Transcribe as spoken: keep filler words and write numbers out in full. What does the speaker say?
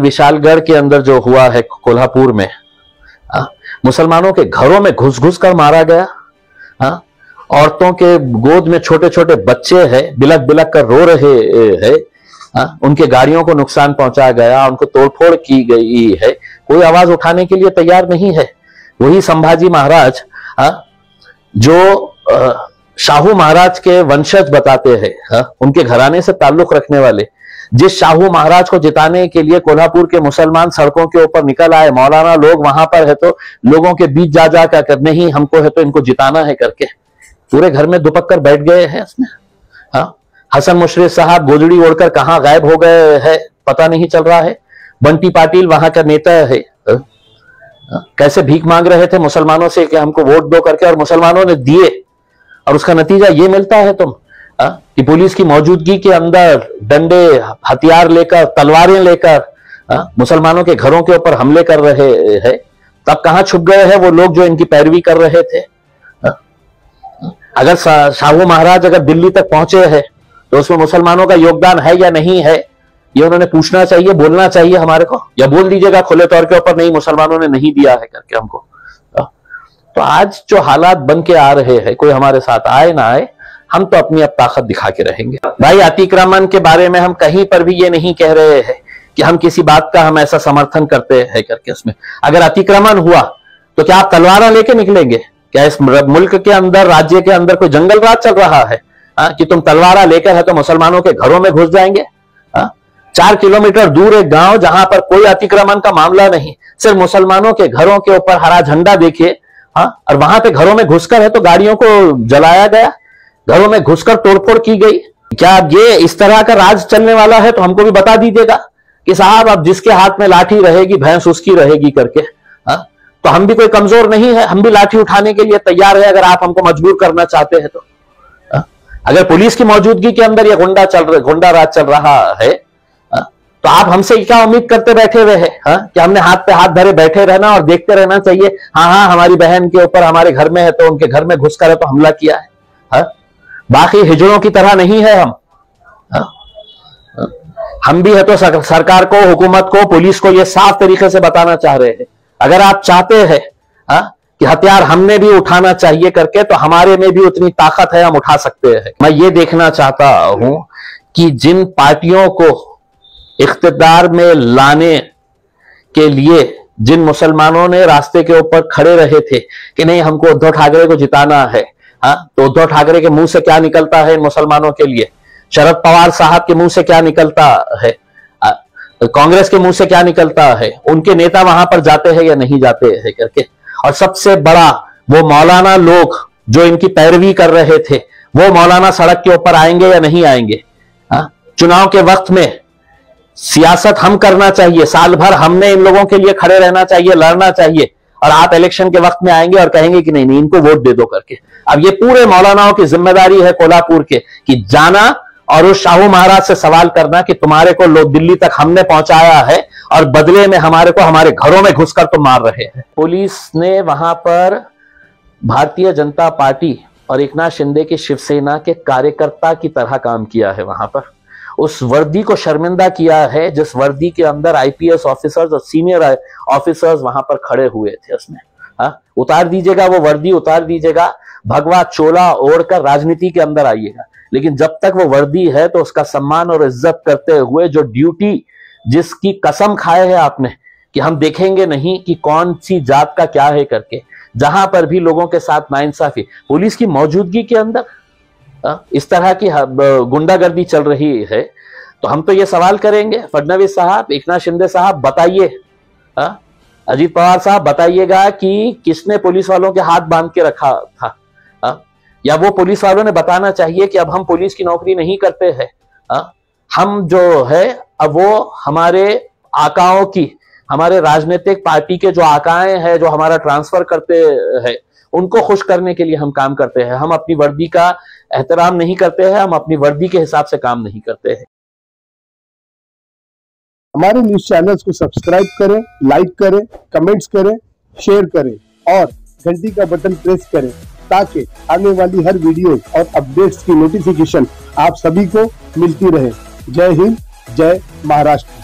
विशालगढ़ के अंदर जो हुआ है कोल्हापुर में, आ, मुसलमानों के घरों में घुस घुस कर मारा गया। आ, औरतों के गोद में छोटे छोटे बच्चे हैं, बिलक बिलक कर रो रहे हैं। उनके गाड़ियों को नुकसान पहुंचाया गया, उनको तोड़फोड़ की गई है। कोई आवाज उठाने के लिए तैयार नहीं है। वही संभाजी महाराज आ, जो आ, शाहू महाराज के वंशज बताते हैं, उनके घराने से ताल्लुक रखने वाले, जिस शाहू महाराज को जिताने के लिए कोल्हापुर के मुसलमान सड़कों के ऊपर निकल आए, मौलाना लोग वहां पर है तो लोगों के बीच जा जा कर नहीं हमको है तो इनको जिताना है करके पूरे घर में दुपक कर बैठ गए हैं इसमें। हाँ, हसन मुशर्रफ साहब गोजड़ी ओढ़कर कहां गायब हो गए हैं पता नहीं चल रहा है। बंटी पाटिल वहां का नेता है, हा? हा? कैसे भीख मांग रहे थे मुसलमानों से कि हमको वोट दो करके, और मुसलमानों ने दिए, और उसका नतीजा ये मिलता है तुम हा? कि पुलिस की मौजूदगी के अंदर डंडे हथियार लेकर तलवारें लेकर मुसलमानों के घरों के ऊपर हमले कर रहे हैं। तब कहां छुप गए हैं वो लोग जो इनकी पैरवी कर रहे थे। हा? अगर शाहू महाराज अगर दिल्ली तक पहुंचे हैं तो उसमें मुसलमानों का योगदान है या नहीं है, ये उन्होंने पूछना चाहिए, बोलना चाहिए हमारे को, या बोल दीजिएगा खुले तौर के ऊपर नहीं मुसलमानों ने नहीं दिया है करके हमको। तो आज जो हालात बन के आ रहे हैं, कोई हमारे साथ आए ना आए, हम तो अपनी अब ताकत दिखा के रहेंगे। भाई अतिक्रमण के बारे में हम कहीं पर भी ये नहीं कह रहे हैं कि हम किसी बात का हम ऐसा समर्थन करते हैं करके। उसमें अगर अतिक्रमण हुआ तो क्या आप तलवार लेके निकलेंगे? क्या इस मुल्क के अंदर, राज्य के अंदर कोई जंगल राज चल रहा है आ, कि तुम तलवारा लेकर है तो मुसलमानों के घरों में घुस जाएंगे? आ, चार किलोमीटर दूर एक गांव जहां पर कोई अतिक्रमण का मामला नहीं, सिर्फ मुसलमानों के घरों के ऊपर हरा झंडा देखिए, हाँ, और वहां पे घरों में घुसकर है तो गाड़ियों को जलाया गया, घरों में घुसकर तोड़फोड़ की गई। क्या ये इस तरह का राज चलने वाला है? तो हमको भी बता दीजिएगा कि साहब अब जिसके हाथ में लाठी रहेगी भैंस उसकी रहेगी करके। हाँ, तो हम भी कोई कमजोर नहीं है, हम भी लाठी उठाने के लिए तैयार है अगर आप हमको मजबूर करना चाहते हैं तो। अगर पुलिस की मौजूदगी के अंदर ये गुंडा चल रहा गुंडा राज चल रहा है, तो आप हमसे क्या उम्मीद करते बैठे हुए हैं कि हमने हाथ पे हाथ धरे बैठे रहना और देखते रहना चाहिए? हाँ हाँ हमारी बहन के ऊपर हमारे घर में है तो उनके घर में घुसकर है तो हमला किया है। हा? बाकी हिजड़ों की तरह नहीं है हम। हा? हम भी है तो सर, सरकार को, हुकूमत को, पुलिस को ये साफ तरीके से बताना चाह रहे हैं, अगर आप चाहते हैं हा? कि हथियार हमने भी उठाना चाहिए करके, तो हमारे में भी उतनी ताकत है, हम उठा सकते हैं। मैं ये देखना चाहता हूं कि जिन पार्टियों को इख्तिदार में लाने के लिए जिन मुसलमानों ने रास्ते के ऊपर खड़े रहे थे कि नहीं हमको उद्धव ठाकरे को जिताना है, हाँ, तो उद्धव ठाकरे के मुंह से क्या निकलता है इन मुसलमानों के लिए? शरद पवार साहब के मुंह से क्या निकलता है? कांग्रेस के मुंह से क्या निकलता है? उनके नेता वहां पर जाते हैं या नहीं जाते हैं करके। और सबसे बड़ा वो मौलाना लोग जो इनकी पैरवी कर रहे थे, वो मौलाना सड़क के ऊपर आएंगे या नहीं आएंगे? हा? चुनाव के वक्त में सियासत हम करना चाहिए, साल भर हमने इन लोगों के लिए खड़े रहना चाहिए, लड़ना चाहिए, और आप इलेक्शन के वक्त में आएंगे और कहेंगे कि नहीं नहीं इनको वोट दे दो करके। अब ये पूरे मौलानाओं की जिम्मेदारी है कोल्हापुर के कि जाना और उस शाहू महाराज से सवाल करना कि तुम्हारे को लोग दिल्ली तक हमने पहुंचाया है और बदले में हमारे को हमारे घरों में घुसकर तो मार रहे हैं। पुलिस ने वहां पर भारतीय जनता पार्टी और एकनाथ शिंदे की शिवसेना के कार्यकर्ता की तरह काम किया है। वहां पर उस वर्दी को शर्मिंदा किया है जिस वर्दी के अंदर आईपीएस ऑफिसर्स और सीनियर ऑफिसर्स वहां पर खड़े हुए थे। उसमें हाँ, उतार दीजिएगा वो वर्दी, उतार दीजिएगा, भगवा चोला ओढ़कर राजनीति के अंदर आइएगा, लेकिन जब तक वो वर्दी है तो उसका सम्मान और इज्जत करते हुए जो ड्यूटी जिसकी कसम खाए है आपने कि हम देखेंगे नहीं कि कौन सी जात का क्या है करके, जहां पर भी लोगों के साथ नाइंसाफी पुलिस की मौजूदगी के अंदर इस तरह की गुंडागर्दी चल रही है, तो हम तो ये सवाल करेंगे फडणवीस साहब, एकनाथ शिंदे साहब, बताइए, अजीत पवार साहब बताइएगा कि किसने पुलिस वालों के हाथ बांध के रखा था? आ? या वो पुलिस वालों ने बताना चाहिए कि अब हम पुलिस की नौकरी नहीं करते हैं, आ? हम जो है अब वो हमारे आकाओं की, हमारे राजनीतिक पार्टी के जो आकाएं हैं जो हमारा ट्रांसफर करते हैं उनको खुश करने के लिए हम काम करते हैं। हम अपनी वर्दी का एहतराम नहीं करते हैं, हम अपनी वर्दी के हिसाब से काम नहीं करते हैं। हमारे न्यूज चैनल्स को सब्सक्राइब करें, लाइक करें, कमेंट्स करें, शेयर करें और घंटी का बटन प्रेस करें ताकि आने वाली हर वीडियो और अपडेट्स की नोटिफिकेशन आप सभी को मिलती रहे। जय हिंद, जय महाराष्ट्र।